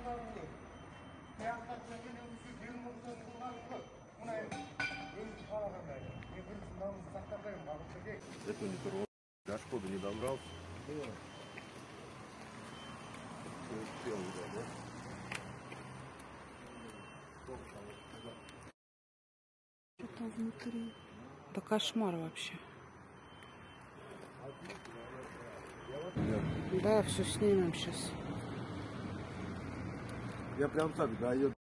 Это не турбо. До Шкоды не добрался. Успел уже, да? Что-то внутри. Да кошмар вообще. Да, все снимем сейчас. Я прям так даю.